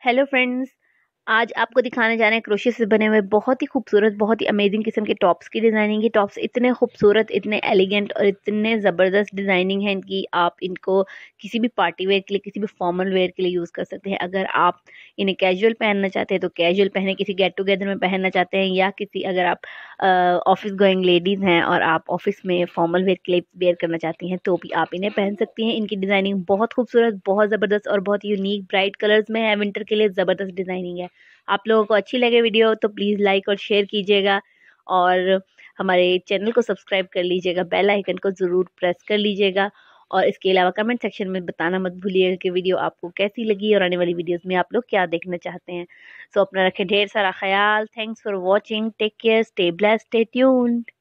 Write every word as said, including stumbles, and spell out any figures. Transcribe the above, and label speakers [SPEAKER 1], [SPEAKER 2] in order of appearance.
[SPEAKER 1] Hello friends, आज आपको दिखाने जा रहे हैं क्रोशे से बने हुए बहुत ही खूबसूरत, बहुत ही अमेजिंग किस्म के टॉप्स की डिज़ाइनिंग। ये टॉप्स इतने खूबसूरत, इतने एलिगेंट और इतने ज़बरदस्त डिज़ाइनिंग है इनकी। आप इनको किसी भी पार्टी वेयर के लिए, किसी भी फॉर्मल वेयर के लिए यूज़ कर सकते हैं। अगर आप इन्हें कैजुअल पहनना चाहते हैं तो कैजुअल पहने, किसी गेट टुगेदर में पहनना चाहते हैं, या किसी अगर आप ऑफिस गोइंग लेडीज़ हैं और आप ऑफिस में फॉर्मल वेयर के लिए वेयर करना चाहती हैं तो भी आप इन्हें पहन सकती हैं। इनकी डिज़ाइनिंग बहुत खूबसूरत, बहुत ज़बरदस्त और बहुत यूनिक ब्राइट कलर्स में है। विंटर के लिए ज़बरदस्त डिज़ाइनिंग है। आप लोगों को अच्छी लगे वीडियो तो प्लीज़ लाइक और शेयर कीजिएगा और हमारे चैनल को सब्सक्राइब कर लीजिएगा, बेल आइकन को ज़रूर प्रेस कर लीजिएगा। और इसके अलावा कमेंट सेक्शन में बताना मत भूलिएगा कि वीडियो आपको कैसी लगी और आने वाली वीडियोस में आप लोग क्या देखना चाहते हैं। सो अपना रखें ढेर सारा ख्याल। Thanks for watching, take care, stay blessed, stay tuned.